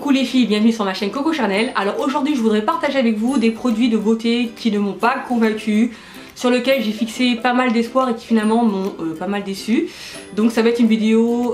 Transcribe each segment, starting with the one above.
Coucou les filles, bienvenue sur ma chaîne Coco Chanel. Alors aujourd'hui je voudrais partager avec vous des produits de beauté qui ne m'ont pas convaincue, sur lesquels j'ai fixé pas mal d'espoir et qui finalement m'ont pas mal déçu. Donc ça va être une vidéo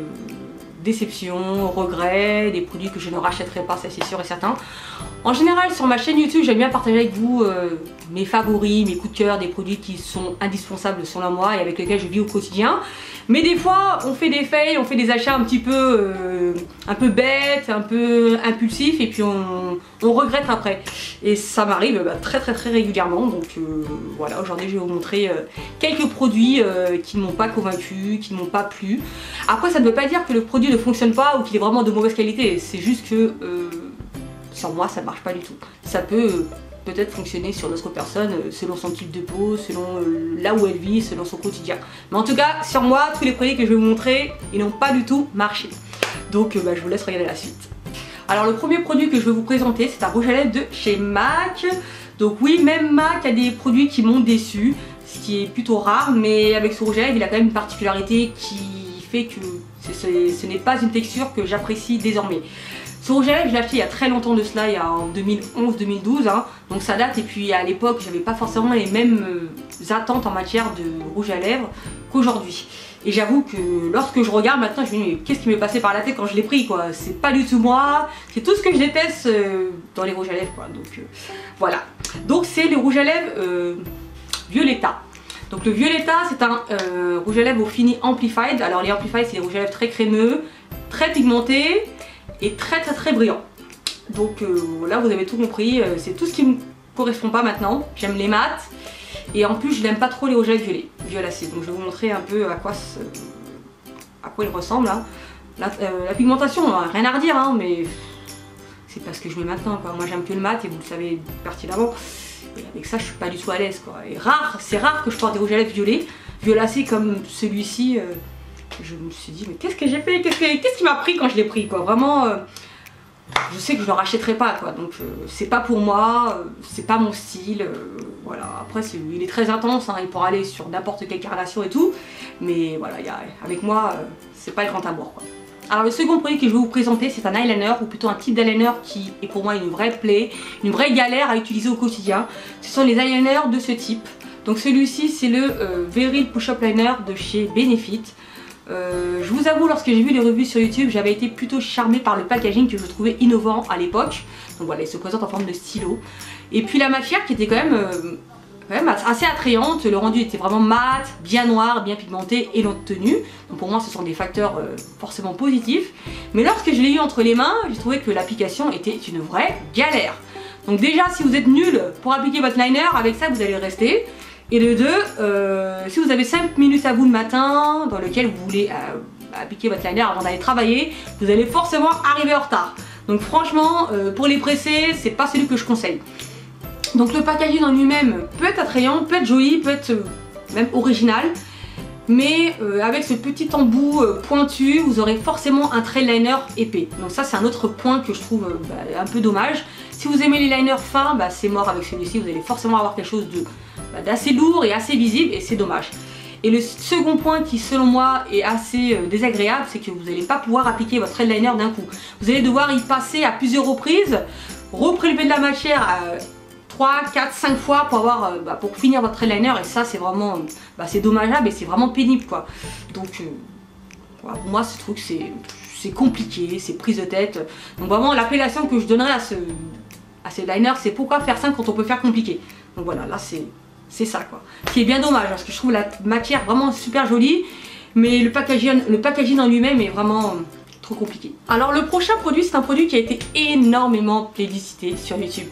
déception, regret, des produits que je ne rachèterai pas, ça c'est sûr et certain. En général sur ma chaîne YouTube j'aime bien partager avec vous mes favoris, mes coups de cœur, des produits qui sont indispensables selon moi et avec lesquels je vis au quotidien. Mais des fois on fait des fails, on fait des achats un peu bêtes, un peu impulsifs et puis on regrette après. Et ça m'arrive très régulièrement. Donc voilà, aujourd'hui je vais vous montrer quelques produits qui ne m'ont pas convaincu, qui ne m'ont pas plu. Après ça ne veut pas dire que le produit ne fonctionne pas ou qu'il est vraiment de mauvaise qualité, c'est juste que sur moi ça ne marche pas du tout. Ça peut peut-être fonctionner sur d'autres personnes selon son type de peau, selon là où elle vit, selon son quotidien. Mais en tout cas sur moi, tous les produits que je vais vous montrer, ils n'ont pas du tout marché. Donc je vous laisse regarder la suite. Alors le premier produit que je vais vous présenter, c'est un rouge à lèvres de chez MAC. Donc oui, même MAC a des produits qui m'ont déçu, ce qui est plutôt rare, mais avec ce rouge à lèvres il a quand même une particularité qui fait que ce n'est pas une texture que j'apprécie désormais. Ce rouge à lèvres, je l'ai acheté il y a très longtemps de cela, il y a en 2011-2012, hein, donc ça date. Et puis à l'époque, j'avais pas forcément les mêmes attentes en matière de rouge à lèvres qu'aujourd'hui. Et j'avoue que lorsque je regarde maintenant, je me dis mais qu'est-ce qui m'est passé par la tête quand je l'ai pris quoi. C'est pas du tout moi, c'est tout ce que je déteste dans les rouges à lèvres quoi. Donc voilà. Donc c'est le rouge à lèvres Violetta. Donc le Violetta c'est un rouge à lèvres au fini Amplified. Alors les Amplified c'est des rouges à lèvres très crémeux, très pigmentés et très brillant. Donc là vous avez tout compris, c'est tout ce qui me correspond pas maintenant. J'aime les mats et en plus je n'aime pas trop les rouges à lèvres violacés. Donc je vais vous montrer un peu à quoi il ressemble hein. La pigmentation, rien à redire hein, mais c'est pas ce que je mets maintenant quoi. Moi j'aime que le mat et vous le savez pertinemment. Et avec ça je suis pas du tout à l'aise quoi. Et c'est rare que je porte des rouges à lèvres violacés comme celui-ci. Je me suis dit mais qu'est-ce que j'ai fait, qu'est-ce qui m'a pris quand je l'ai pris quoi. Vraiment je sais que je ne le rachèterai pas quoi, donc c'est pas pour moi, c'est pas mon style, voilà. Après il est très intense hein, il pourra aller sur n'importe quelle carnation et tout, mais voilà, avec moi c'est pas le grand amour quoi. Alors le second produit que je vais vous présenter c'est un eyeliner, ou plutôt un type d'eyeliner qui est pour moi une vraie plaie, une vraie galère à utiliser au quotidien. Ce sont les eyeliners de ce type. Donc celui-ci c'est le Veryl Push-Up Liner de chez Benefit. Je vous avoue, lorsque j'ai vu les revues sur YouTube, j'avais été plutôt charmée par le packaging que je trouvais innovant à l'époque. Donc voilà, il se présente en forme de stylo. Et puis la matière qui était quand même assez attrayante. Le rendu était vraiment mat, bien noir, bien pigmenté et long de tenue. Donc pour moi ce sont des facteurs forcément positifs. Mais lorsque je l'ai eu entre les mains, j'ai trouvé que l'application était une vraie galère. Donc déjà si vous êtes nul pour appliquer votre liner, avec ça vous allez rester. Et de deux, si vous avez 5 minutes à vous le matin dans lequel vous voulez appliquer votre liner avant d'aller travailler, vous allez forcément arriver en retard. Donc franchement, pour les presser, c'est pas celui que je conseille. Donc le packaging en lui-même peut être attrayant, peut être joli, peut être même original. Mais avec ce petit embout pointu, vous aurez forcément un trail liner épais. Donc ça c'est un autre point que je trouve un peu dommage. Si vous aimez les liners fins, c'est mort avec celui-ci, vous allez forcément avoir quelque chose d'assez lourd et assez visible et c'est dommage. Et le second point qui selon moi est assez désagréable, c'est que vous n'allez pas pouvoir appliquer votre trail liner d'un coup. Vous allez devoir y passer à plusieurs reprises, reprélever de la matière 3, 4, 5 fois pour pour finir votre trail liner, et ça c'est vraiment c'est dommageable et c'est vraiment pénible quoi. Donc voilà, pour moi ce truc c'est compliqué, c'est prise de tête. Donc vraiment l'appellation que je donnerais à ces liners, c'est pourquoi faire simple quand on peut faire compliqué. Donc voilà, là c'est ça quoi. Ce qui est bien dommage parce que je trouve la matière vraiment super jolie, mais le packaging en lui-même est vraiment trop compliqué. Alors le prochain produit c'est un produit qui a été énormément plébiscité sur YouTube.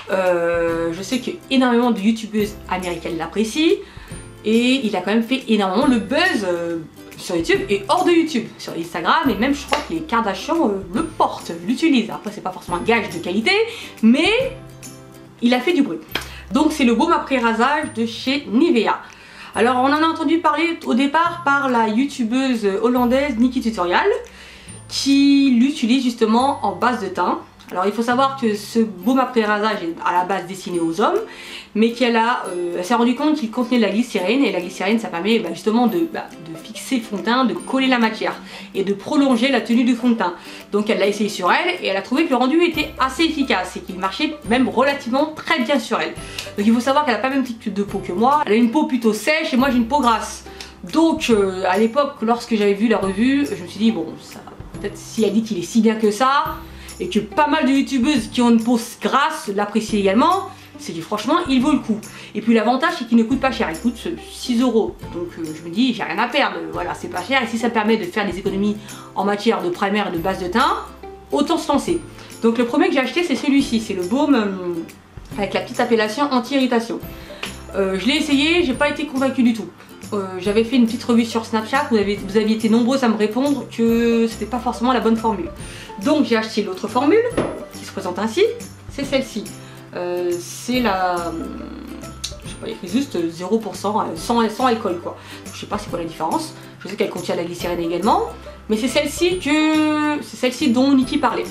Je sais que énormément de youtubeuses américaines l'apprécient et il a quand même fait énormément le buzz sur YouTube et hors de YouTube, sur Instagram, et même je crois que les Kardashians le portent, l'utilisent. Après c'est pas forcément un gage de qualité, mais il a fait du bruit. Donc c'est le baume après rasage de chez Nivea. Alors on en a entendu parler au départ par la youtubeuse hollandaise Nikki Tutorial qui l'utilise justement en base de teint. Alors il faut savoir que ce baume après rasage est à la base destiné aux hommes, mais qu'elle s'est rendu compte qu'il contenait de la glycérine, et la glycérine ça permet justement de fixer le fond de teint, de coller la matière et de prolonger la tenue du fond de teint. Donc elle l'a essayé sur elle et elle a trouvé que le rendu était assez efficace et qu'il marchait même relativement très bien sur elle. Donc il faut savoir qu'elle n'a pas la même type de peau que moi, elle a une peau plutôt sèche et moi j'ai une peau grasse. Donc à l'époque, lorsque j'avais vu la revue, je me suis dit bon, peut-être si elle dit qu'il est si bien que ça, et que pas mal de youtubeuses qui ont une peau grasse l'apprécient également, c'est que franchement il vaut le coup. Et puis l'avantage c'est qu'il ne coûte pas cher, il coûte 6 €. Donc je me dis j'ai rien à perdre, voilà c'est pas cher, et si ça permet de faire des économies en matière de primer et de base de teint, autant se lancer. Donc le premier que j'ai acheté c'est celui-ci, c'est le baume avec la petite appellation anti-irritation. Je l'ai essayé, j'ai pas été convaincue du tout. J'avais fait une petite revue sur Snapchat, vous aviez été nombreux à me répondre que c'était pas forcément la bonne formule. Donc j'ai acheté l'autre formule, qui se présente ainsi, c'est celle-ci. C'est la... je sais pas, il écrit juste 0%, sans alcool quoi. Je sais pas c'est quoi la différence, je sais qu'elle contient la glycérine également, mais c'est celle-ci dont Niki parlait.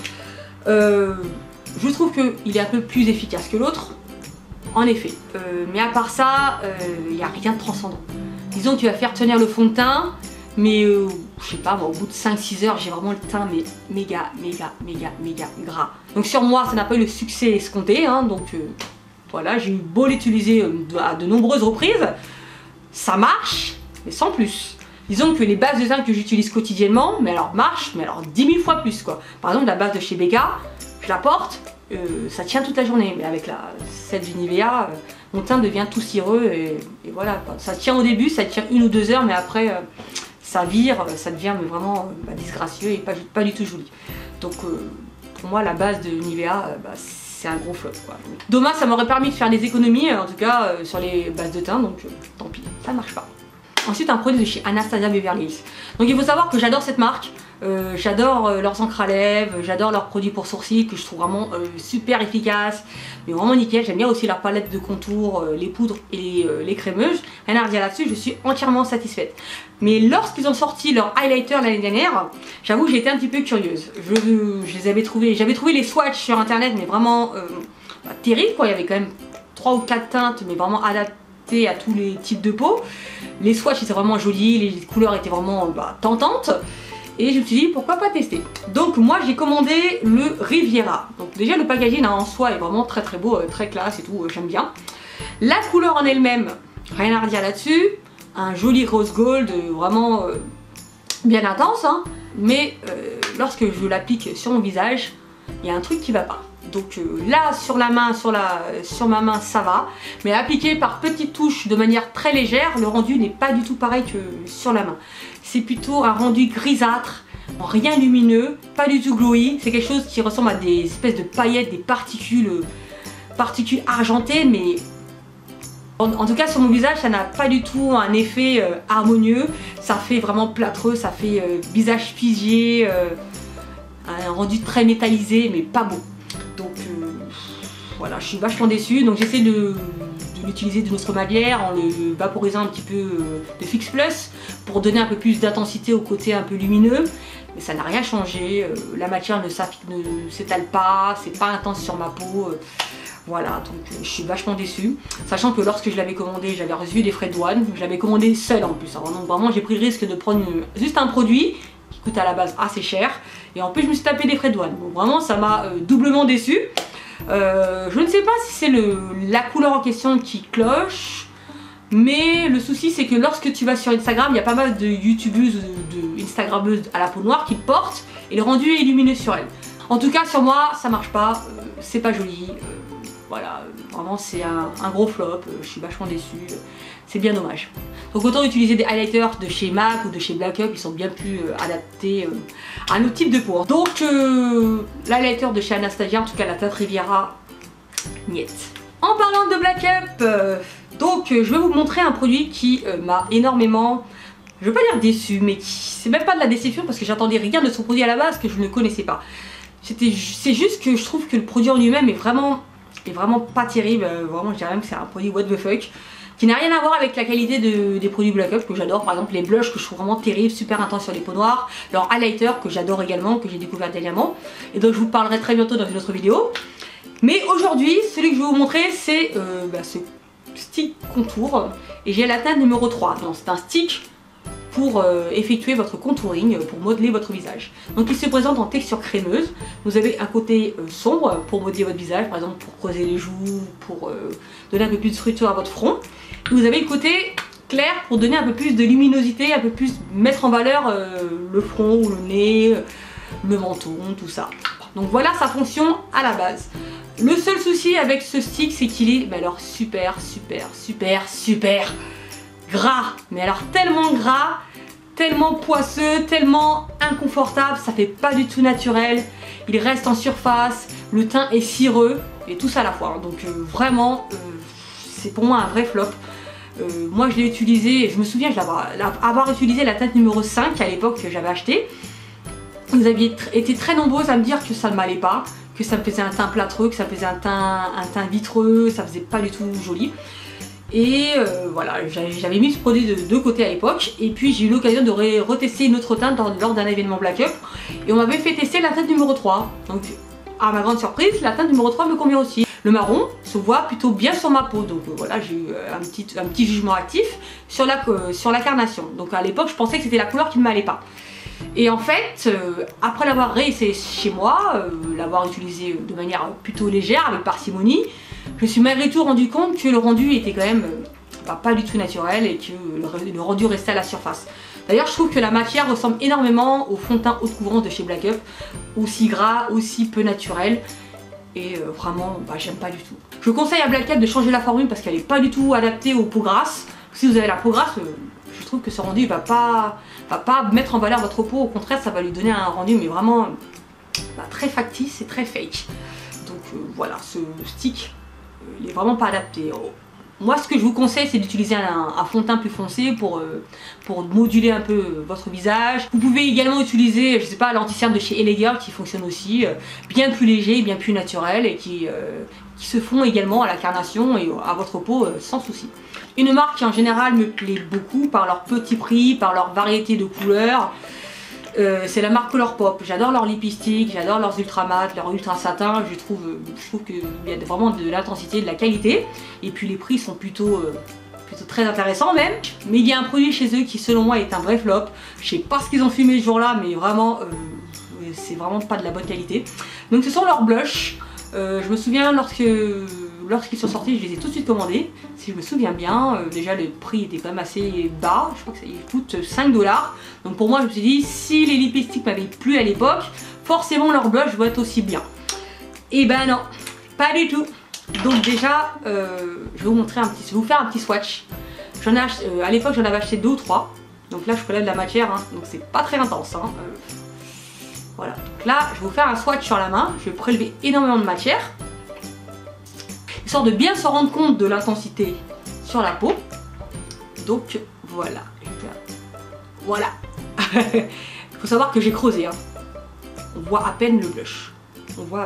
Je trouve qu'il est un peu plus efficace que l'autre, en effet. Mais à part ça, il n'y a rien de transcendant. Disons que tu vas faire tenir le fond de teint, mais je sais pas, moi, au bout de 5-6 heures, j'ai vraiment le teint mais méga gras. Donc sur moi, ça n'a pas eu le succès escompté, hein, donc voilà, j'ai eu beau l'utiliser à de nombreuses reprises, ça marche, mais sans plus. Disons que les bases de teint que j'utilise quotidiennement, mais alors marchent, mais alors 10 000 fois plus quoi. Par exemple, la base de chez Becca, je la porte, ça tient toute la journée, mais avec celle du Nivea, mon teint devient tout cireux et voilà quoi. Ça tient au début, ça tient 1 ou 2 heures, mais après ça vire, ça devient vraiment disgracieux et pas du tout joli. Donc pour moi la base de Nivea, c'est un gros flop quoi. Dommage, ça m'aurait permis de faire des économies en tout cas sur les bases de teint, donc tant pis, ça marche pas. Ensuite un produit de chez Anastasia Beverly Hills. Donc il faut savoir que j'adore cette marque. J'adore leurs encres à lèvres, j'adore leurs produits pour sourcils que je trouve vraiment super efficaces, mais vraiment nickel. J'aime bien aussi leur palette de contours, les poudres et les crémeuses. Rien à redire là-dessus, je suis entièrement satisfaite. Mais lorsqu'ils ont sorti leur highlighter l'année dernière, j'avoue que j'étais un petit peu curieuse. Je les avais trouvés, j'avais trouvé les swatchs sur internet, mais vraiment terribles quoi. Il y avait quand même 3 ou 4 teintes, mais vraiment adaptées à tous les types de peau. Les swatchs étaient vraiment jolis, les couleurs étaient vraiment tentantes. Et je me suis dit pourquoi pas tester. Donc moi j'ai commandé le Riviera. Donc déjà le packaging en soi est vraiment très beau, très classe et tout, j'aime bien. La couleur en elle-même, rien à redire là-dessus. Un joli rose gold, vraiment bien intense. Hein. Mais lorsque je l'applique sur mon visage, il y a un truc qui va pas. Donc là sur la main, sur ma main ça va. Mais appliqué par petites touches de manière très légère, le rendu n'est pas du tout pareil que sur la main. C'est plutôt un rendu grisâtre, rien lumineux, pas du tout glowy. C'est quelque chose qui ressemble à des espèces de paillettes, des particules argentées, mais en tout cas sur mon visage ça n'a pas du tout un effet harmonieux. Ça fait vraiment plâtreux, ça fait visage figé, un rendu très métallisé mais pas beau. Donc voilà, je suis vachement déçue. Donc j'essaie de l'utiliser d'une autre manière en le vaporisant un petit peu de Fix Plus pour donner un peu plus d'intensité au côté un peu lumineux. Mais ça n'a rien changé, la matière ne s'étale pas, c'est pas intense sur ma peau. Voilà, donc je suis vachement déçue. Sachant que lorsque je l'avais commandé, j'avais reçu des frais de douane. Je l'avais commandé seul en plus. Alors, donc vraiment j'ai pris le risque de prendre juste un produit qui coûte à la base assez cher. Et en plus je me suis tapé des frais de douane. Donc vraiment ça m'a doublement déçue. Je ne sais pas si c'est la couleur en question qui cloche, mais le souci c'est que lorsque tu vas sur Instagram, il y a pas mal de youtubeuses, de instagrammeuses à la peau noire qui le portent et le rendu est lumineux sur elles. En tout cas sur moi ça marche pas, c'est pas joli, voilà, vraiment c'est un gros flop, je suis vachement déçue, c'est bien dommage. Donc autant utiliser des highlighters de chez MAC ou de chez Black Up, ils sont bien plus adaptés à nos types de peau. Donc l'highlighter de chez Anastasia, en tout cas la teinte Riviera, niet. En parlant de Black Up, donc je vais vous montrer un produit qui m'a énormément, je veux pas dire déçu, mais c'est même pas de la déception parce que j'attendais rien de son produit à la base que je ne connaissais pas. C'est juste que je trouve que le produit en lui-même est vraiment pas terrible, vraiment je dirais même que c'est un produit what the fuck. qui n'a rien à voir avec la qualité des produits Black Up que j'adore. Par exemple les blushs que je trouve vraiment terribles, super intenses sur les peaux noires, leur highlighter que j'adore également, que j'ai découvert dernièrement et dont je vous parlerai très bientôt dans une autre vidéo. Mais aujourd'hui, celui que je vais vous montrer, c'est ce stick contour et j'ai la teinte numéro 3. Donc c'est un stick pour effectuer votre contouring, pour modeler votre visage. Donc il se présente en texture crémeuse. Vous avez un côté sombre pour modeler votre visage, par exemple pour creuser les joues, pour donner un peu plus de structure à votre front. Et vous avez le côté clair pour donner un peu plus de luminosité, un peu plus mettre en valeur le front ou le nez, le menton, tout ça. Donc voilà sa fonction à la base. Le seul souci avec ce stick, c'est qu'il est, alors super gras, mais alors tellement gras, tellement poisseux, tellement inconfortable, ça fait pas du tout naturel, il reste en surface, le teint est cireux et tout ça à la fois, donc vraiment c'est pour moi un vrai flop. Moi je l'ai utilisé, je me souviens avoir utilisé la teinte numéro 5 à l'époque que j'avais acheté. Vous aviez été très nombreuses à me dire que ça ne m'allait pas, que ça me faisait un teint plâtreux, que ça faisait un teint vitreux, ça faisait pas du tout joli. Et voilà, j'avais mis ce produit de deux côtés à l'époque et puis j'ai eu l'occasion de retester une autre teinte lors d'un événement Black Up et on m'avait fait tester la teinte numéro 3. Donc à ma grande surprise, la teinte numéro 3 me convient aussi. Le marron se voit plutôt bien sur ma peau, donc voilà, j'ai eu un petit jugement actif sur la carnation. Donc à l'époque je pensais que c'était la couleur qui ne m'allait pas. Et en fait, après l'avoir réessayé chez moi, l'avoir utilisé de manière plutôt légère, avec parcimonie, je me suis malgré tout rendu compte que le rendu était quand même pas du tout naturel et que le rendu restait à la surface. D'ailleurs, je trouve que la matière ressemble énormément au fond de teint haute couvrance de chez Black Up, aussi gras, aussi peu naturel, et vraiment, j'aime pas du tout. Je conseille à Black Up de changer la formule parce qu'elle n'est pas du tout adaptée aux peaux grasses. Si vous avez la peau grasse, je trouve que ce rendu va pas mettre en valeur votre peau, au contraire ça va lui donner un rendu mais vraiment très factice et très fake. Donc voilà, ce stick il est vraiment pas adapté. Moi ce que je vous conseille c'est d'utiliser un fond de teint plus foncé pour moduler un peu votre visage. Vous pouvez également utiliser, je sais pas, l'anti-cerne de chez LA Girl qui fonctionne aussi, bien plus léger, bien plus naturel et qui se font également à la carnation et à votre peau sans souci. Une marque qui en général me plaît beaucoup par leur petit prix, par leur variété de couleurs, c'est la marque Colourpop. J'adore leurs lipsticks, j'adore leurs ultra mat, leurs ultra satin. Je trouve qu'il y a vraiment de l'intensité, de la qualité. Et puis les prix sont plutôt très intéressants même. Mais il y a un produit chez eux qui selon moi est un vrai flop. Je sais pas ce qu'ils ont fumé ce jour-là, mais vraiment c'est vraiment pas de la bonne qualité. Donc ce sont leurs blushs. Je me souviens lorsqu'ils sont sortis, je les ai tout de suite commandés. Si je me souviens bien, déjà le prix était quand même assez bas. Je crois que ça coûte 5 $. Donc pour moi, je me suis dit, si les lipsticks m'avaient plu à l'époque, forcément leur blush doit être aussi bien. Et ben non, pas du tout. Donc déjà, je vais vous montrer je vais vous faire un petit swatch. À l'époque, j'en avais acheté 2 ou 3. Donc là, je prélève de la matière, hein, donc c'est pas très intense. Hein. Voilà, donc là je vais vous faire un swatch sur la main, je vais prélever énormément de matière, histoire de bien se rendre compte de l'intensité sur la peau. Donc voilà, voilà. Il faut savoir que j'ai creusé, hein. On voit à peine le blush, quoi.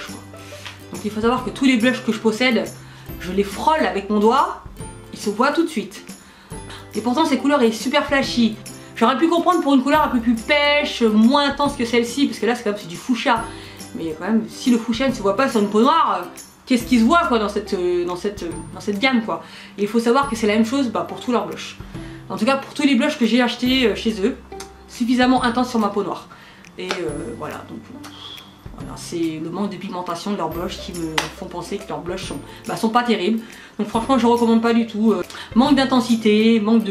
Donc il faut savoir que tous les blushs que je possède, je les frôle avec mon doigt, ils se voient tout de suite. Et pourtant cette couleur est super flashy. J'aurais pu comprendre pour une couleur un peu plus pêche, moins intense que celle-ci, parce que là c'est quand même du fuchsia. Mais quand même, si le fuchsia ne se voit pas sur une peau noire, qu'est-ce qui se voit quoi dans cette gamme quoi. Et il faut savoir que c'est la même chose pour tous leurs blushs. En tout cas pour tous les blushs que j'ai achetés chez eux, suffisamment intenses sur ma peau noire. Et voilà, donc voilà, c'est le manque de pigmentation de leurs blushs qui me font penser que leurs blushs sont pas terribles. Donc franchement je recommande pas du tout. Manque d'intensité, manque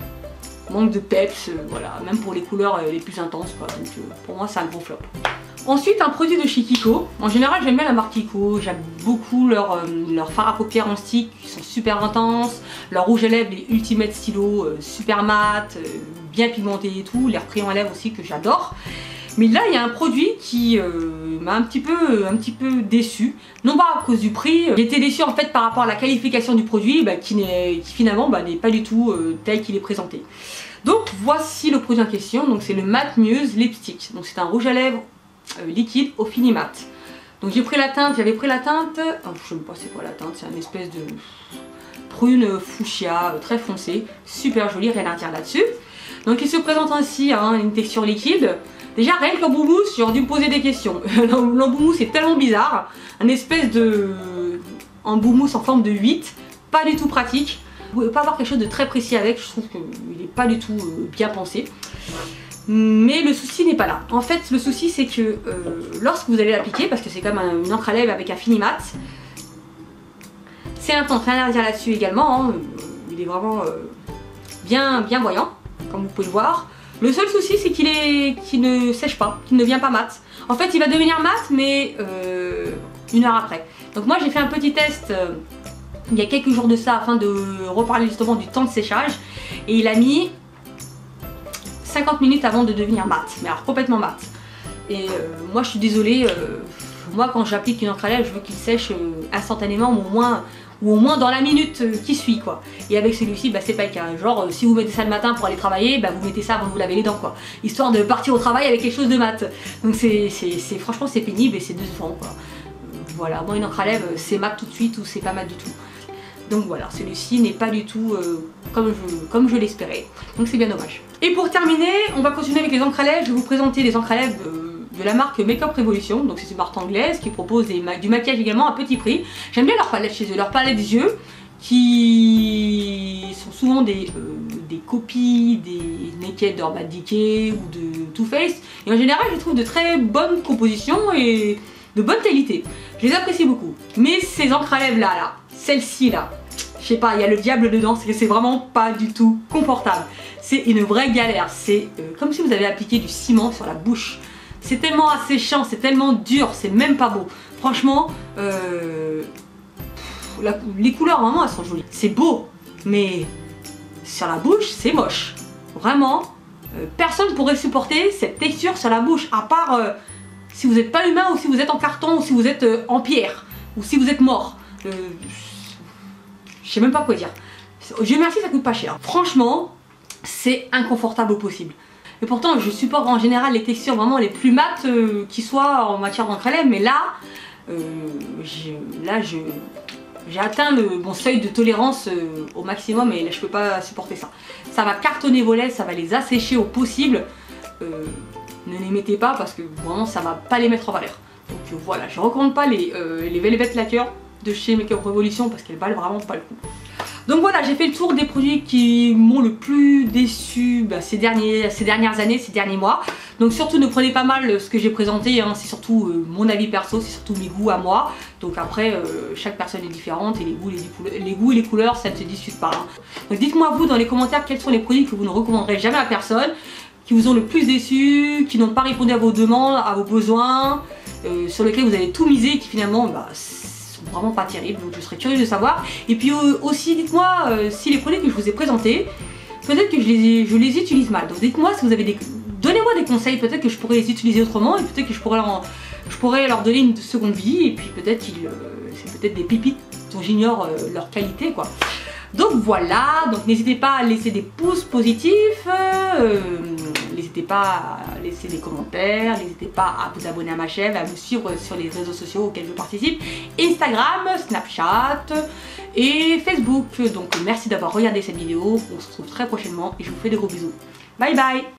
de peps, voilà, même pour les couleurs les plus intenses quoi. Donc pour moi c'est un gros flop. Ensuite un produit de chez Kiko. En général j'aime bien la marque Kiko, j'aime beaucoup leurs fards à paupières en stick qui sont super intenses, leurs rouges à lèvres, les Ultimate Stylo super mat, bien pigmentés et tout, leurs crayons à lèvres aussi que j'adore. Mais là il y a un produit qui m'a un petit peu déçu, non pas à cause du prix, j'étais déçue en fait par rapport à la qualification du produit qui finalement n'est pas du tout tel qu'il est présenté. Donc voici le produit en question, donc c'est le Matte Muse Lipstick, donc c'est un rouge à lèvres liquide au fini mat. Donc j'ai pris la teinte, j'avais pris la teinte, oh, je sais pas c'est quoi la teinte, c'est une espèce de prune fuchsia très foncée, super jolie, rien à dire là-dessus. Donc il se présente ainsi, hein, une texture liquide. Déjà rien que l'embout-mousse, j'ai dû me poser des questions. L'embout-mousse est tellement bizarre, un espèce de embout-mousse en forme de 8, pas du tout pratique. Vous pouvez pas avoir quelque chose de très précis avec, je trouve qu'il n'est pas du tout bien pensé. Mais le souci n'est pas là. En fait, le souci c'est que lorsque vous allez l'appliquer, parce que c'est comme une encre à lèvres avec un fini mat, c'est intense, rien à dire là-dessus également. Hein. Il est vraiment bien voyant, comme vous pouvez le voir. Le seul souci c'est qu'il ne sèche pas, qu'il ne devient pas mat. En fait, il va devenir mat, mais 1 heure après. Donc moi j'ai fait un petit test il y a quelques jours de ça afin de reparler justement du temps de séchage. Et il a mis 50 minutes avant de devenir mat, mais alors complètement mat. Et moi je suis désolée, moi quand j'applique une encre à lèvres, je veux qu'il sèche instantanément ou au moins dans la minute qui suit quoi. Et avec celui-ci, bah, c'est pas le cas. Genre si vous mettez ça le matin pour aller travailler, bah, vous mettez ça avant de vous laver les dents quoi. Histoire de partir au travail avec quelque chose de mat. Donc franchement c'est pénible et c'est décevant quoi. Voilà, moi une encre à lèvres c'est mat tout de suite ou c'est pas mat du tout. Donc voilà, celui-ci n'est pas du tout comme je l'espérais. Donc c'est bien dommage. Et pour terminer, on va continuer avec les encres à lèvres. Je vais vous présenter les encres à lèvres de la marque Make Up Revolution. Donc c'est une marque anglaise qui propose du maquillage également à petit prix. J'aime bien leur palette chez eux, leur palette des yeux qui sont souvent des copies des Naked Urban Decay ou de Too Faced. Et en général, je trouve de très bonnes compositions et de bonne qualité. Je les apprécie beaucoup. Mais ces encres à lèvres là, celle-ci là, je sais pas, il y a le diable dedans, c'est que c'est vraiment pas du tout confortable. C'est une vraie galère, c'est comme si vous avez appliqué du ciment sur la bouche. C'est tellement asséchant, c'est tellement dur, c'est même pas beau. Franchement, les couleurs vraiment elles sont jolies. C'est beau, mais sur la bouche c'est moche. Vraiment, personne pourrait supporter cette texture sur la bouche, à part si vous n'êtes pas humain ou si vous êtes en carton ou si vous êtes en pierre ou si vous êtes mort. Je sais même pas quoi dire. Dieu merci, ça coûte pas cher. Franchement, c'est inconfortable au possible. Et pourtant, je supporte en général les textures vraiment les plus mates qui soient en matière d'encre à lèvres, mais là, j'ai atteint mon seuil de tolérance au maximum et là, je peux pas supporter ça. Ça va cartonner vos lèvres, ça va les assécher au possible. Ne les mettez pas parce que vraiment, ça va pas les mettre en valeur. Donc voilà, je recommande pas les Velvet Lacquer de chez Make Up Revolution parce qu'elles valent vraiment pas le coup. Donc voilà, j'ai fait le tour des produits qui m'ont le plus déçu ces dernières années, ces derniers mois. Donc surtout ne prenez pas mal ce que j'ai présenté, hein, c'est surtout mon avis perso, c'est surtout mes goûts à moi. Donc après, chaque personne est différente et les goûts et les couleurs, ça ne se discute pas. Hein. Donc dites-moi vous dans les commentaires quels sont les produits que vous ne recommanderez jamais à personne, qui vous ont le plus déçu, qui n'ont pas répondu à vos demandes, à vos besoins, sur lesquels vous avez tout misé et qui finalement sont vraiment pas terribles. Donc je serais curieuse de savoir. Et puis aussi dites-moi si les produits que je vous ai présentés, peut-être que je les utilise mal. Donc dites-moi si vous avez donnez-moi des conseils, peut-être que je pourrais les utiliser autrement et peut-être que je pourrais leur donner une seconde vie et puis peut-être c'est peut-être des pépites dont j'ignore leur qualité quoi. Donc voilà, donc n'hésitez pas à laisser des pouces positifs, n'hésitez pas à laisser des commentaires, n'hésitez pas à vous abonner à ma chaîne, à me suivre sur les réseaux sociaux auxquels je participe, Instagram, Snapchat et Facebook. Donc merci d'avoir regardé cette vidéo, on se retrouve très prochainement et je vous fais de gros bisous. Bye bye.